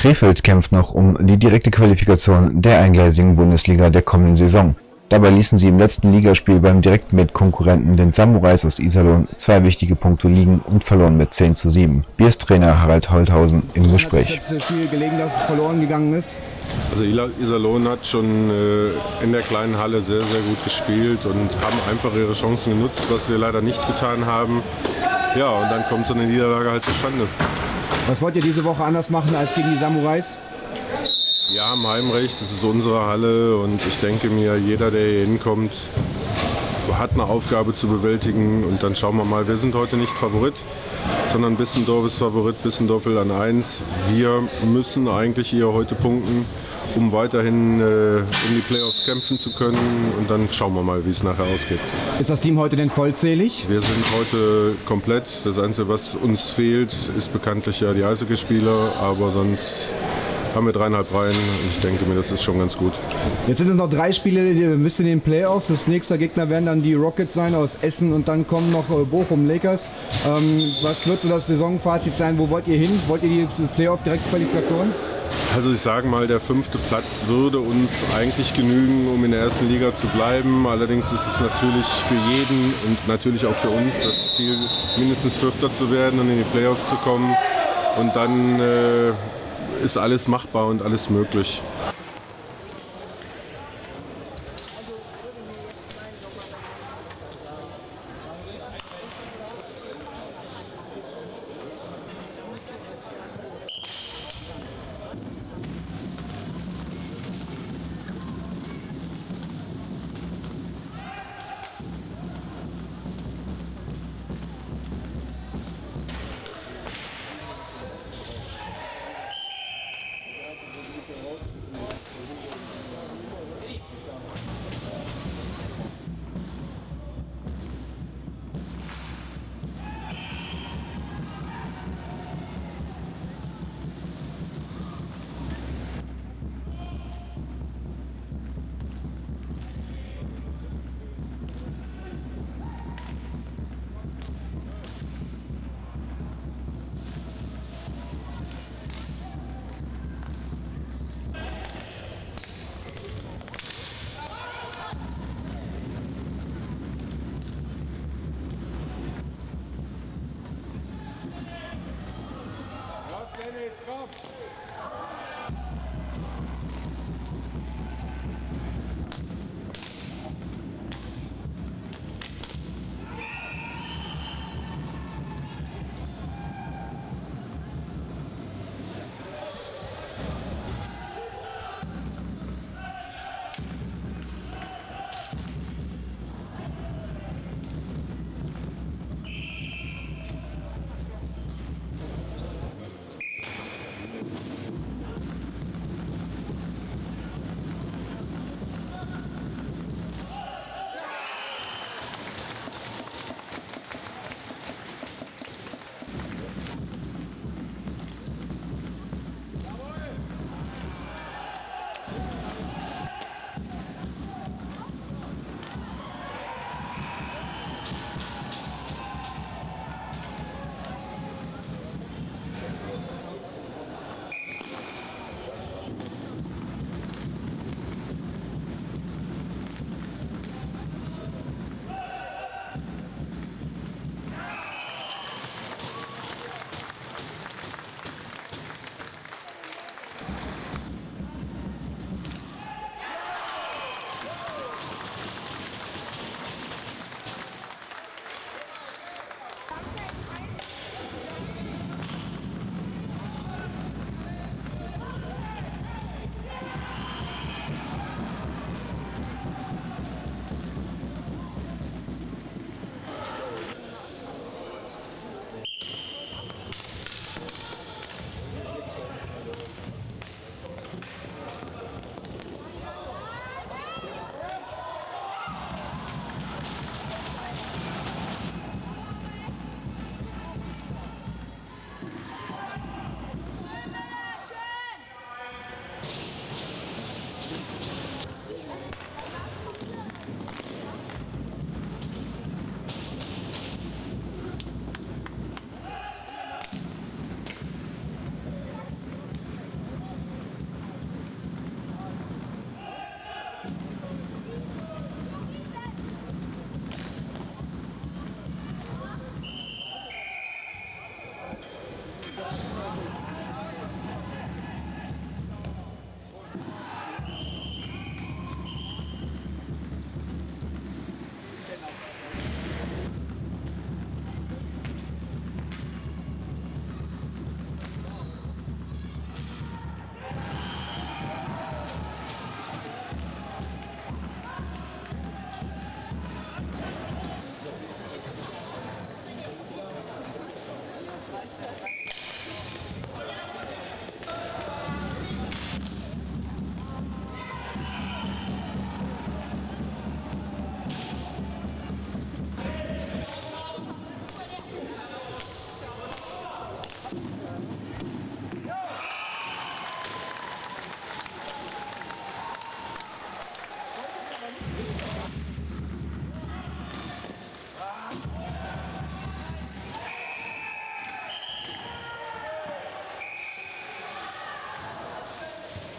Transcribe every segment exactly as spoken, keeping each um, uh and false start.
Krefeld kämpft noch um die direkte Qualifikation der eingleisigen Bundesliga der kommenden Saison. Dabei ließen sie im letzten Ligaspiel beim direkten Mitkonkurrenten, den Samurais aus Iserlohn, zwei wichtige Punkte liegen und verloren mit zehn zu sieben. Bierstrainer Harald Holthausen im Gespräch. Hat es jetzt viel gelegen, dass es verloren gegangen ist? Also Iserlohn hat schon äh, in der kleinen Halle sehr, sehr gut gespielt und haben einfach ihre Chancen genutzt, was wir leider nicht getan haben. Ja, und dann kommt so eine Niederlage halt zustande. Was wollt ihr diese Woche anders machen als gegen die Samurais? Wir haben Heimrecht, das ist unsere Halle und ich denke mir, jeder, der hier hinkommt, hat eine Aufgabe zu bewältigen und dann schauen wir mal. Wir sind heute nicht Favorit, sondern Bissendorf ist Favorit, Bissendorf will an eins. Wir müssen eigentlich hier heute punkten, um weiterhin äh, um die Playoffs kämpfen zu können und dann schauen wir mal, wie es nachher ausgeht. Ist das Team heute denn vollzählig? Wir sind heute komplett. Das Einzige, was uns fehlt, ist bekanntlich ja die Eishockeyspieler, aber sonst haben wir dreieinhalb Reihen und ich denke mir, das ist schon ganz gut. Jetzt sind es noch drei Spiele, die müssen in den Playoffs. Das nächste Gegner werden dann die Rockets sein aus Essen und dann kommen noch Bochum Lakers. Ähm, was wird so das Saisonfazit sein? Wo wollt ihr hin? Wollt ihr die Playoff-Direktqualifikation? Also ich sage mal, der fünfte Platz würde uns eigentlich genügen, um in der ersten Liga zu bleiben. Allerdings ist es natürlich für jeden und natürlich auch für uns das Ziel, mindestens Vierter zu werden und in die Playoffs zu kommen. Und dann äh, ist alles machbar und alles möglich.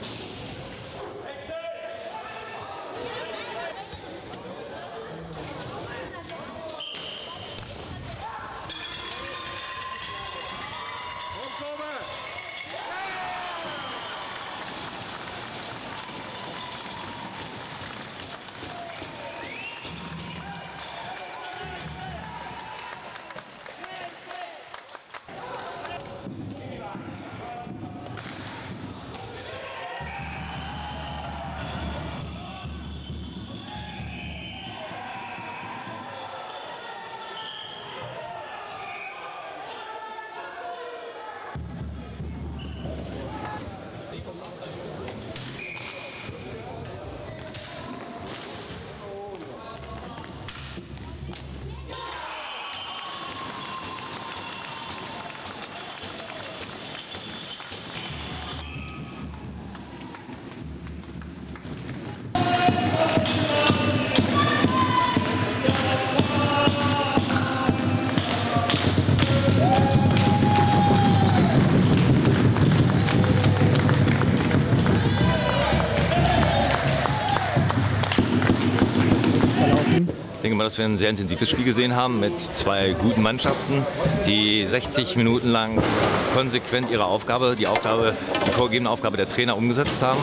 Ich denke mal, dass wir ein sehr intensives Spiel gesehen haben mit zwei guten Mannschaften, die sechzig Minuten lang konsequent ihre Aufgabe, die Aufgabe, die vorgegebene Aufgabe der Trainer umgesetzt haben.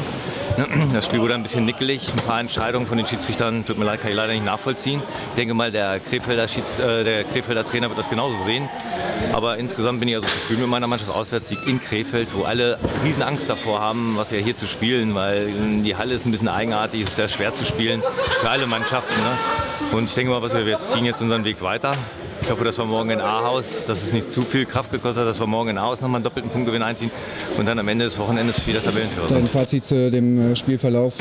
Das Spiel wurde ein bisschen nickelig, ein paar Entscheidungen von den Schiedsrichtern, tut mir leid, kann ich leider nicht nachvollziehen. Ich denke mal, der Krefelder, Schieds-, äh, der Krefelder Trainer wird das genauso sehen. Aber insgesamt bin ich also zufrieden mit meiner Mannschaft. Auswärtssieg in Krefeld, wo alle riesen Angst davor haben, was ja hier zu spielen, weil die Halle ist ein bisschen eigenartig, ist sehr schwer zu spielen für alle Mannschaften. Ne? Und ich denke mal, was wir, wir ziehen jetzt unseren Weg weiter. Ich hoffe, dass wir morgen in Ahaus, dass es nicht zu viel Kraft gekostet hat, dass wir morgen in Ahaus nochmal einen doppelten Punktgewinn einziehen und dann am Ende des Wochenendes wieder Tabellenführer sind. Dein Fazit zu dem Spielverlauf?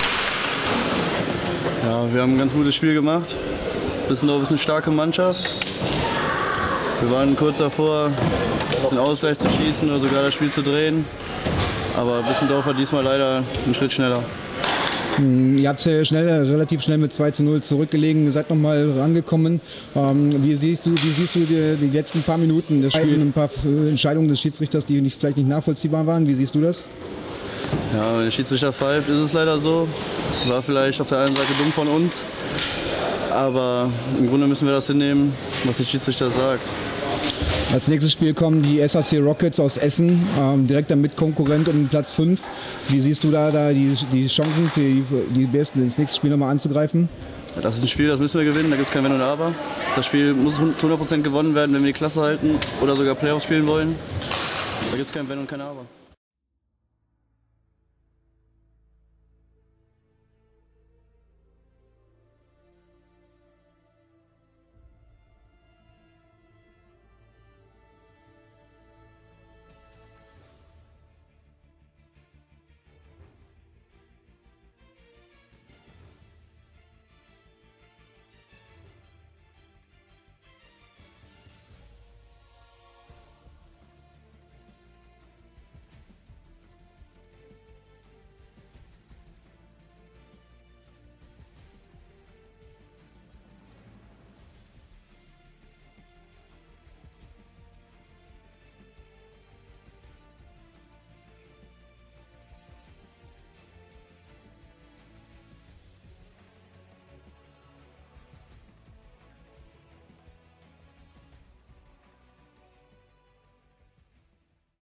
Ja, wir haben ein ganz gutes Spiel gemacht. Bissendorf ist eine starke Mannschaft. Wir waren kurz davor, den Ausgleich zu schießen oder sogar das Spiel zu drehen. Aber Bissendorf war diesmal leider einen Schritt schneller. Ihr habt ja schnell, relativ schnell mit zwei zu null zurückgelegen, ihr seid nochmal rangekommen. Ähm, wie siehst du, wie siehst du die, die letzten paar Minuten des Spiels, ein paar Entscheidungen des Schiedsrichters, die nicht, vielleicht nicht nachvollziehbar waren? Wie siehst du das? Ja, wenn der Schiedsrichter pfeift, ist es leider so. War vielleicht auf der einen Seite dumm von uns, aber im Grunde müssen wir das hinnehmen, was der Schiedsrichter sagt. Als nächstes Spiel kommen die S A C Rockets aus Essen, ähm, direkter Mitkonkurrent um Platz fünf. Wie siehst du da, da die, die Chancen für die, die Besten, das nächste Spiel nochmal anzugreifen? Ja, das ist ein Spiel, das müssen wir gewinnen, da gibt es kein Wenn und Aber. Das Spiel muss zu hundert Prozent gewonnen werden, wenn wir die Klasse halten oder sogar Playoffs spielen wollen. Da gibt es kein Wenn und kein Aber.